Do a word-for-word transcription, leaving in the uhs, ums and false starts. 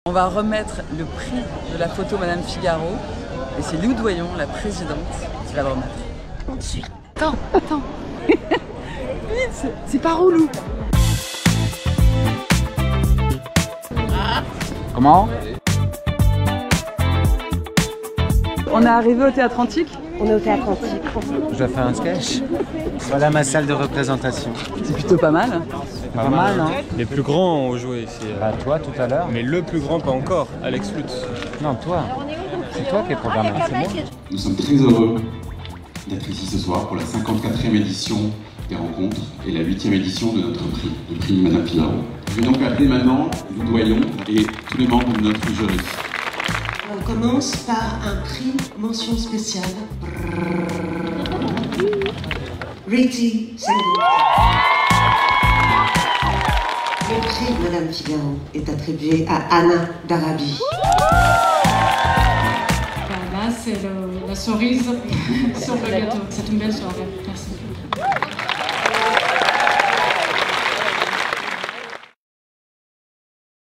On va remettre le prix de la photo Madame Figaro et c'est Lou Doyon, la présidente, qui va le remettre. On te suit. Attends, attends. Vite, c'est par où, Lou? Comment? On est arrivé au Théâtre Antique. On est au Théâtre Antique. Je dois faire un sketch. Voilà ma salle de représentation. C'est plutôt pas mal. Pas, pas mal, hein? Les plus grands ont joué ici. Bah toi tout à l'heure. Mais le plus grand pas encore, Alex Lutz. Non, toi. C'est toi qui es programmé, c'est moi. Nous sommes très heureux d'être ici ce soir pour la cinquante-quatrième édition des rencontres et la huitième édition de notre prix, le prix Madame Figaro. Je vais donc appeler maintenant Lou Doyon et tous les membres de notre jury. On commence par un prix mention spéciale. Riti Sengupta. Le prix Madame Figaro est attribué à Anna Darabi. Là, c'est la cerise sur le gâteau. C'est une belle soirée. Merci.